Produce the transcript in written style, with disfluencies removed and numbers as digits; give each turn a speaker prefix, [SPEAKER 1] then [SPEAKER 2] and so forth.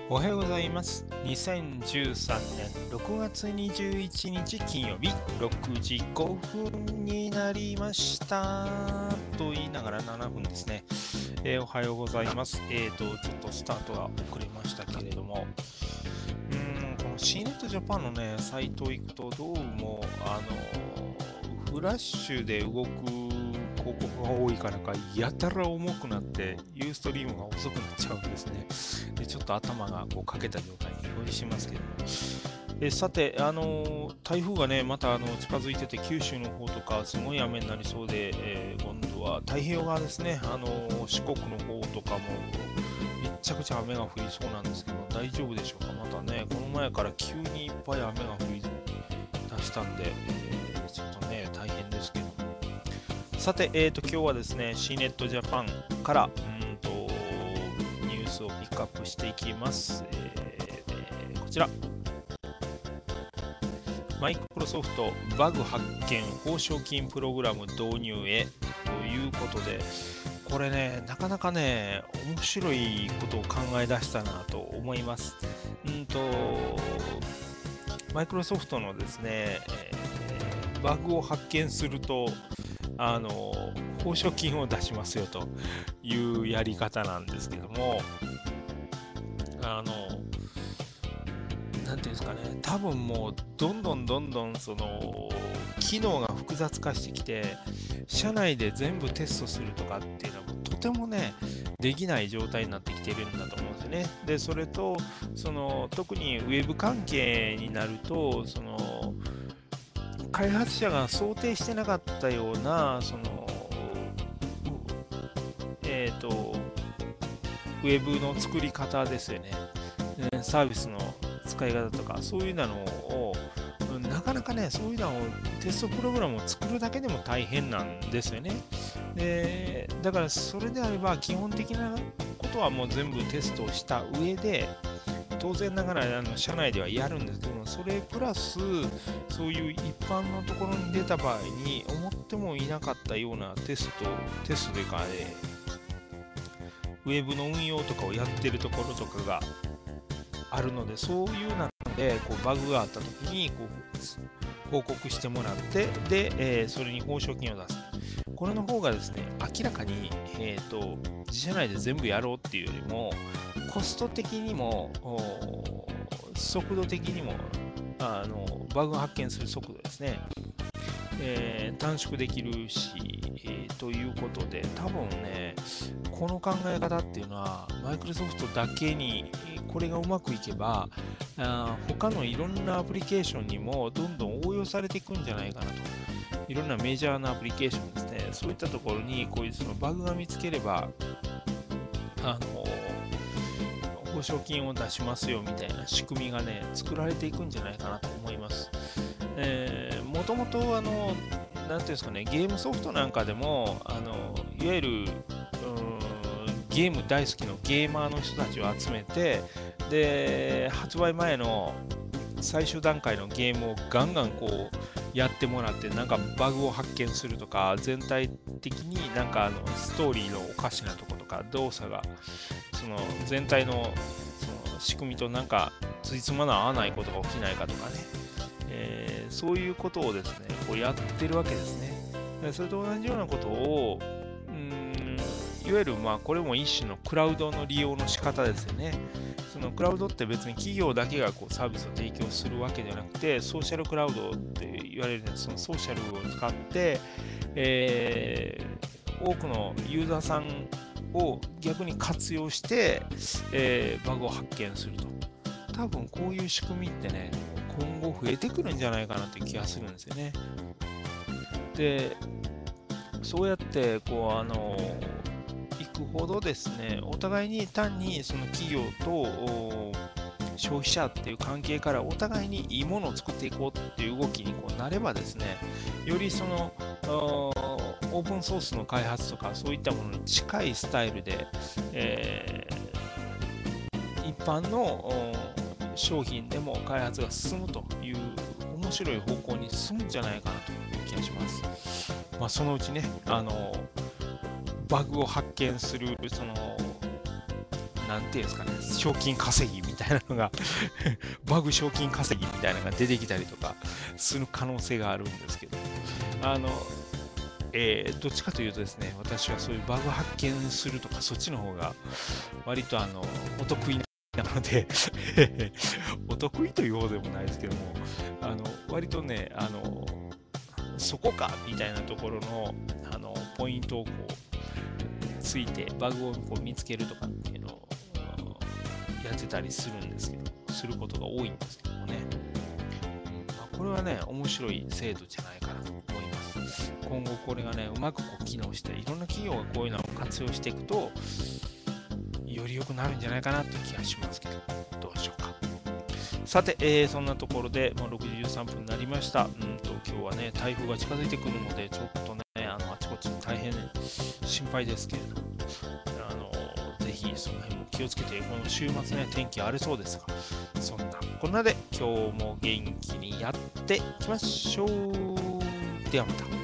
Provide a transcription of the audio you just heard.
[SPEAKER 1] おはようございます。2013年6月21日金曜日6時5分になりましたと言いながら7分ですね。おはようございます。ちょっとスタートが遅れましたけれども、この C ネットジャパンのね、サイト行くとどうも、フラッシュで動く広告が多いからか、やたら重くなって、ユーストリームが遅くなっちゃうんですね。で、ちょっと頭がこうかけた状態に表示しますけども。さて、台風がね、また近づいてて、九州の方とか、すごい雨になりそうで、今度は太平洋側ですね、四国の方とかも、めっちゃくちゃ雨が降りそうなんですけど、大丈夫でしょうか。またね、この前から急にいっぱい雨が降り出したんで、ちょっとね、大変ですけど。さて、今日はですね、C ネットジャパンからニュースをピックアップしていきます。こちら。マイクロソフトバグ発見報奨金プログラム導入へということで、これね、なかなかね、面白いことを考え出したなと思います。マイクロソフトのですね、バグを発見すると、報奨金を出しますよというやり方なんですけども、なんていうんですかね、多分もうどんどんその機能が複雑化してきて、社内で全部テストするとかっていうのはとてもね、できない状態になってきてるんだと思うんですよね。で、それと、特にウェブ関係になると、開発者が想定してなかったような、ウェブの作り方ですよね。サービスの使い方とか、そういうのを、なかなかね、そういうのをテストプログラムを作るだけでも大変なんですよね。だからそれであれば、基本的なことはもう全部テストをした上で、当然ながら社内ではやるんですけども、それプラス、そういう一般のところに出た場合に、思ってもいなかったようなテストというか、ウェブの運用とかをやってるところとかがあるので、そういう中でこうバグがあった時にこう報告してもらって、で、それに報奨金を出す。これの方がですね、明らかに、自社内で全部やろうっていうよりも、コスト的にも、速度的にも、バグを発見する速度ですね、短縮できるし、ということで、多分ね、この考え方っていうのは、マイクロソフトだけに、これがうまくいけば、他のいろんなアプリケーションにもどんどん応用されていくんじゃないかなと。いろんなメジャーなアプリケーションですね、そういったところにこういうそのバグが見つければ、報奨金を出しますよみたいな仕組みがね、作られていくんじゃないかなと思います。もともとなんていうんですかね、ゲームソフトなんかでも、いわゆるゲーム大好きのゲーマーの人たちを集めて、で、発売前の最終段階のゲームをガンガンこうやってもらって、なんかバグを発見するとか、全体的になんかストーリーのおかしなとことか、動作がその全体のその仕組みとなんかついつま合わないことが起きないかとかね、そういうことをですね、こうやってるわけですね。でそれと同じようなことを、いわゆるまあこれも一種のクラウドの利用の仕方ですよね。そのクラウドって別に企業だけがこうサービスを提供するわけじゃなくて、ソーシャルクラウドって言われるそのソーシャルを使って、多くのユーザーさんを逆に活用して、バグを発見すると。多分こういう仕組みってね、今後増えてくるんじゃないかなっていう気がするんですよね。で、そうやってこう行くほどですね、お互いに単にその企業と消費者っていう関係からお互いにいいものを作っていこうっていう動きにこうなればですね、よりそのオープンソースの開発とかそういったものに近いスタイルで、一般の商品でも開発が進むという面白い方向に進むんじゃないかなという気がします。そのうちね、バグを発見する、 なんていうんですかね、賞金稼ぎみたいなのがバグ賞金稼ぎみたいなのが出てきたりとかする可能性があるんですけど、あの、どっちかというとですね、私はそういうバグ発見するとか、そっちの方が割とお得意なのでお得意というほどでもないですけども、割とね、そこかみたいなところの、ポイントをこうついて、バグをこう見つけるとかっていうのをやってたりするんですけど、することが多いんですけどもね。これはね、面白い制度じゃないかなと思います。今後これがね、うまくこう機能して、いろんな企業がこういうのを活用していくと、より良くなるんじゃないかなって気がしますけど、どうでしょうか。さて、そんなところで、もう6時13分になりました。今日はね、台風が近づいてくるので、ちょっとね、あちこち大変心配ですけれども、ぜひその辺も気をつけて、この週末ね、天気荒れそうですが、そんなこんなで今日も元気にやっていきましょう。ではまた。